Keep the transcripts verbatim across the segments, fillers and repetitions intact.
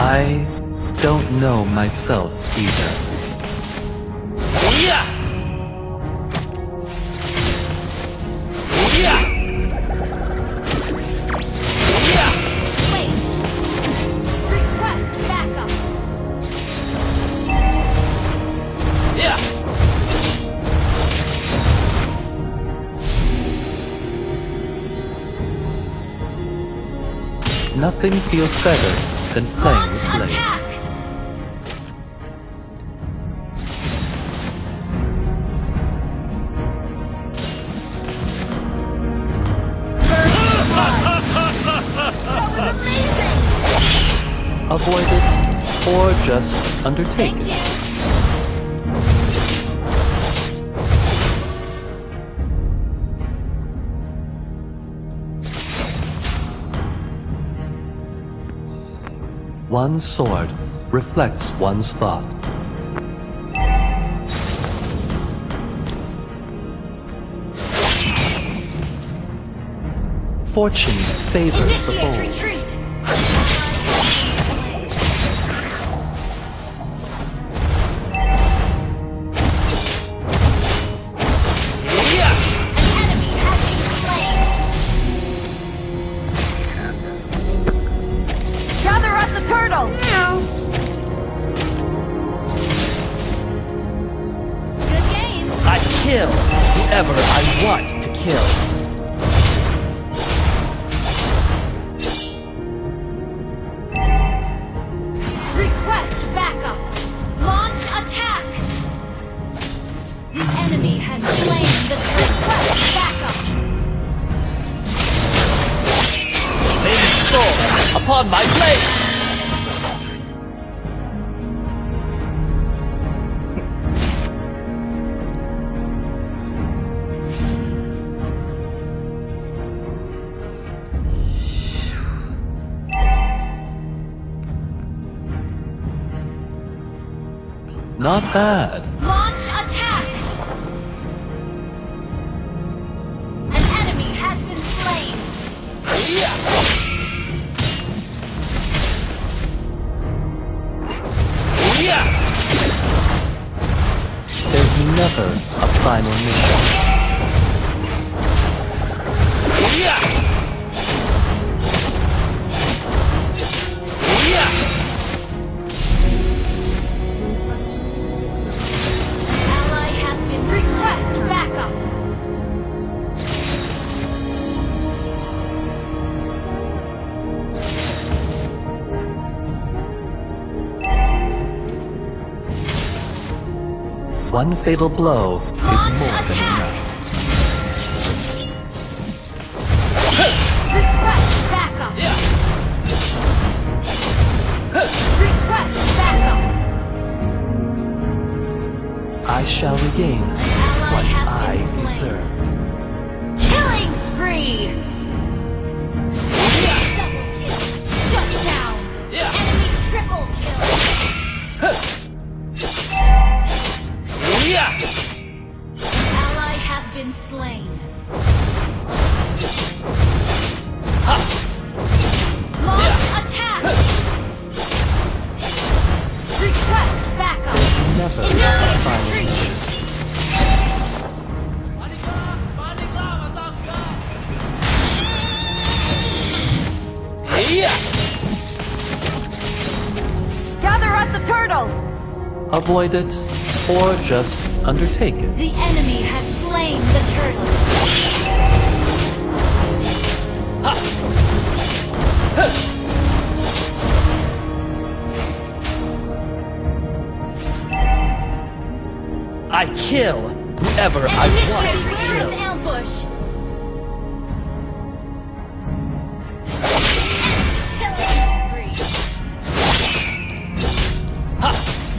I don't know myself either. Yeah! Yeah! Yeah! Wait. Request backup. Yeah! Nothing feels better than playing Launch with blades. attack. Avoid it, or just undertake Thank it. you. One's sword reflects one's thought. Fortune favors the Initiate bold. retreat. Yeah! Enemy has been slain. Gather up the turtle. Good game. I kill whoever I want to kill. Request backup. Launch attack. The enemy has slain the request backup. Main sword upon my blade! Not bad. Launch attack. An enemy has been slain. Yeah! Yeah! There's never a final mission. Yeah! Yeah! Ally has been request backup. One fatal blow is more Launch than attack. enough. Request backup. Yeah! Request backup. I shall regain Ally what has I been slain. deserve. Killing spree. Double kill. Shut down. Yeah! Enemy triple kill. Yeah! Ally has been slain. Ha! Launch attack. Request backup. Never a Initiate final retreat. mission. Yeah! Gather at the turtle. Avoid it, or just undertake it. The enemy has slain the turtle. I kill whoever I want Initiate to kill. an ambush. Killing spree. Ha!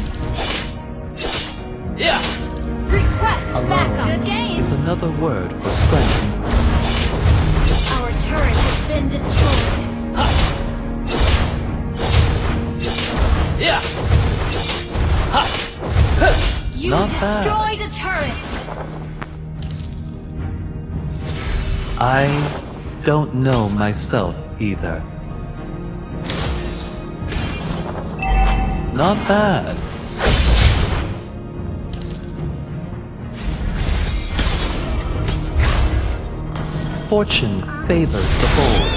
Yeah! Request Alone backup. Good game. is another word for strength. Our turret has been destroyed. Ha! Yeah! Ha! You Not bad. destroyed a turret. I don't know myself either. Not bad. Fortune favors the bold.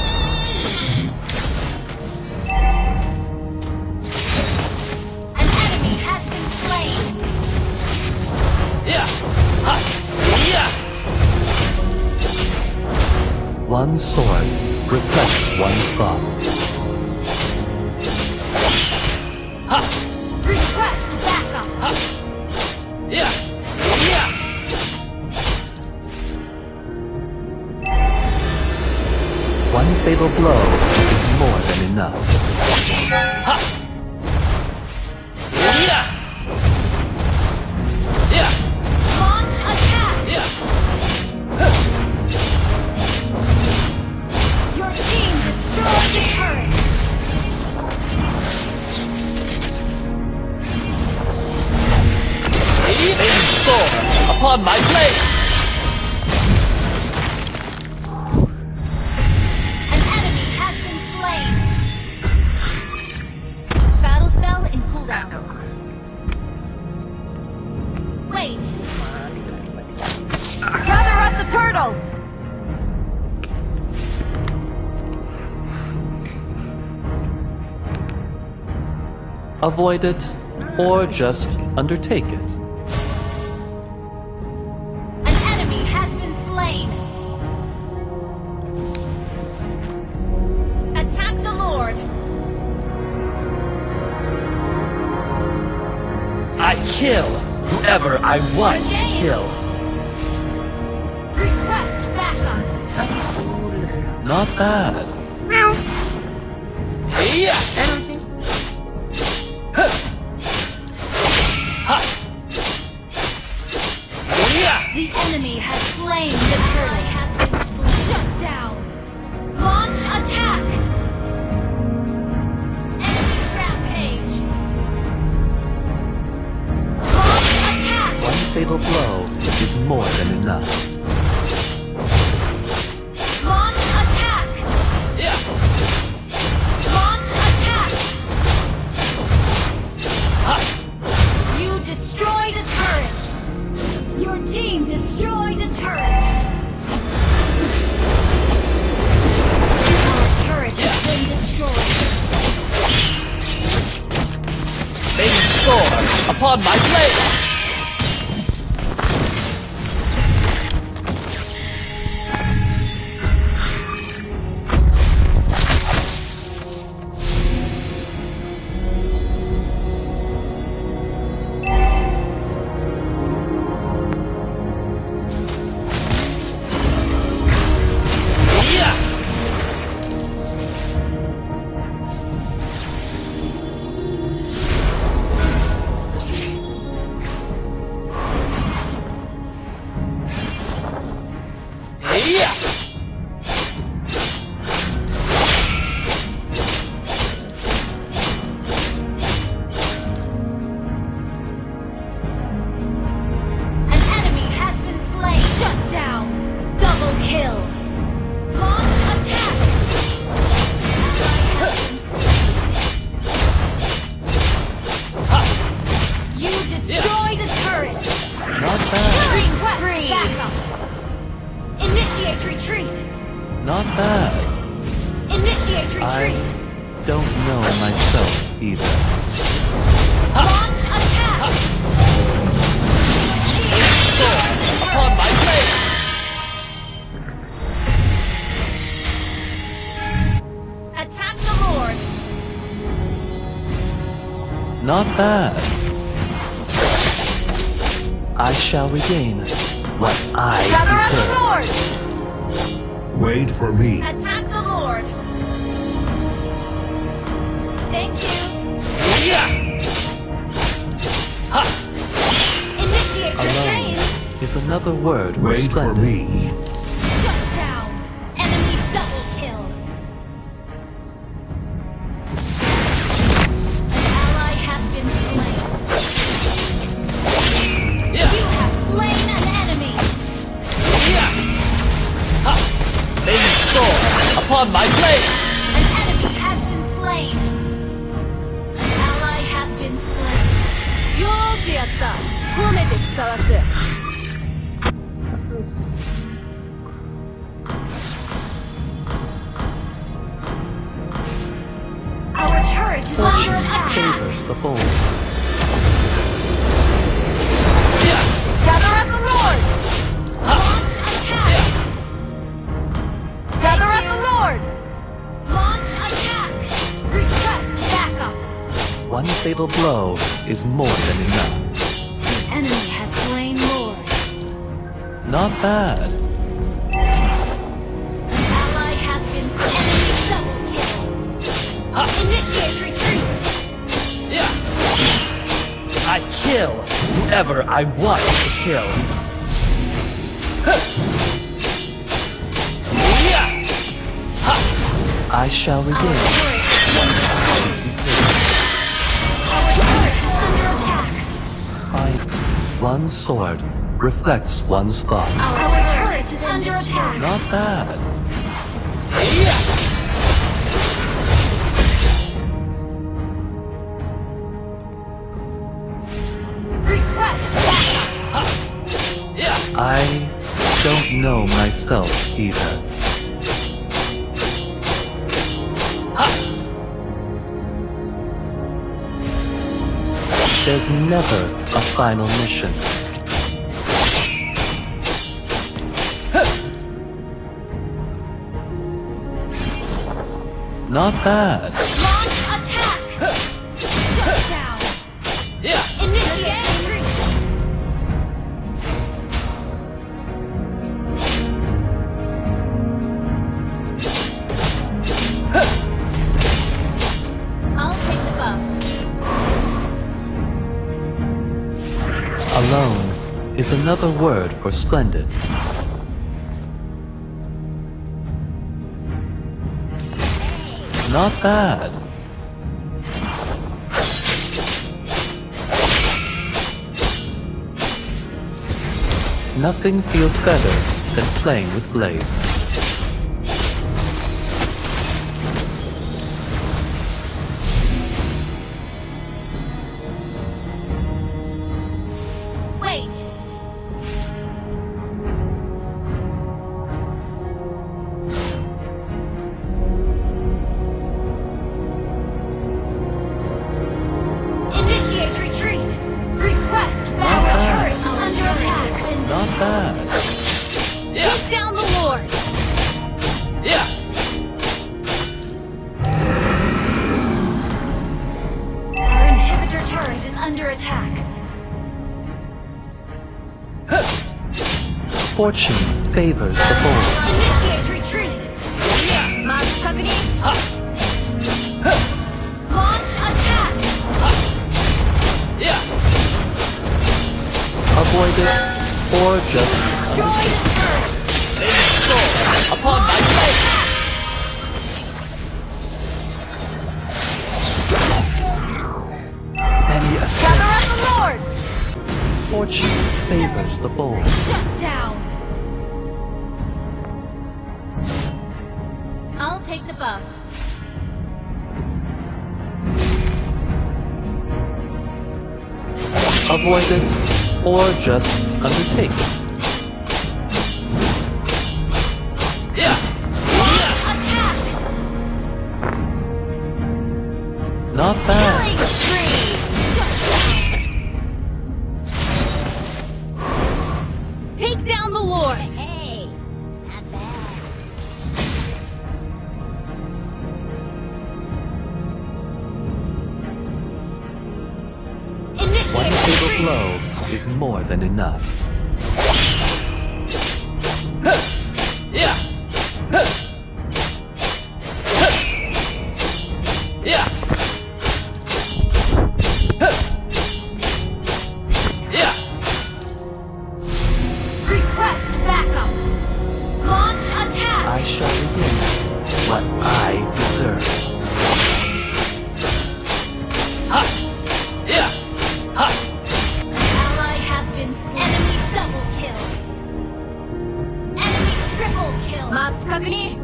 An enemy has been slain. Yeah. Ha. Yeah. One sword reflects one's thought. Ha. Request backup. Ha. Yeah. Yeah. One fatal blow is more than enough. Ha. Yeah. Yeah. Launch attack. Yeah. Your team destroyed the turret. Aim sword upon my blade. An enemy has been slain. Battle spell in cooldown. Wait. Gather up the turtle. Avoid it, or just undertake it. An enemy has been slain. Attack the Lord. I kill whoever I want to kill. Request backup. Not bad. Yeah. Huh. Ha. Yeah. The enemy has slain the turtle. Has been slain. Shut down. Launch attack. Enemy rampage. Launch attack. One fatal blow is more than enough. Launch attack. Yeah. Launch attack. Ha. You destroyed a turret. Your team destroyed a turret. Our turret has been destroyed. Aim sword upon my blade. Yeah. Yeah. An enemy has been slain. Shut down. Double kill. Launch attack. Ally has been slain. You destroyed a turret. Not bad. Killing spree. Backup. Initiate retreat. Not bad. Initiate I retreat. don't know myself either. Launch attack. Sword upon my blade. Attack the Lord. Not bad. I shall regain what I Gather up deserve. the Lord. Wait for me. Attack the Lord. Thank you. Yeah. Ha. Initiate Alone retreat. is another word for Wait for splendid. me. Shut down. Enemy double kill. An ally has been slain. Yeah. You have slain an enemy. Yeah. Ha. Aim sword upon my blade. An enemy has been slain. An ally has った褒めて使わす Our turret is under Fortune attack. favors the bold. Gather at the Lord! Launch attack! Gather at the Lord! Launch attack! Request backup! One fatal blow is more than enough. The enemy has slain Lord. Not bad. Ally has been enemy double kill. Initiate retreat! I kill whoever I want to kill. I shall Our regain. turret is under attack. Fight. One sword reflects one's thought. Our turret is under attack. Not bad. Request backup. I don't know myself either. There's never a final mission. Not bad. Launch attack. Shut down. Initiate retreat. I'll take the buff. Alone is another word for splendid. Not bad. Nothing feels better than playing with blades. Wait. Initiate retreat. Request backup. Turret is under attack. Not bad. Take down the Lord. Our inhibitor turret is under attack. Fortune favors the bold. Initiate retreat. Mark確認. Launch attack. Avoid it or just Destroy the turret. Upon my blade! any Gather escape. at the Lord. Fortune favors the bold. Shut down. I'll take the buff. Avoid it or just undertake it. Attack. Not bad. Killing spree. Shut down. Take down the Lord. Hey, not bad. One Initiate fatal retreat. blow is more than enough. Request backup. Launch attack. I shall begin what I deserve. Ally has been slain. Enemy double kill. Enemy triple kill. Map 確認.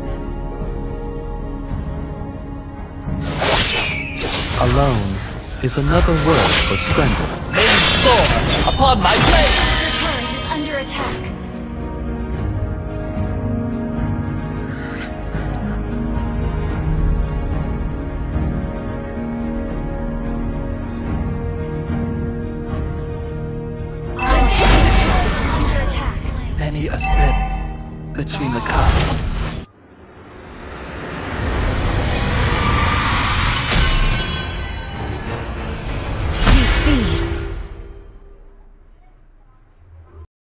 Alone is another word for splendid. Main sword! Upon my blade! Your turret is under attack. Many a step between the cup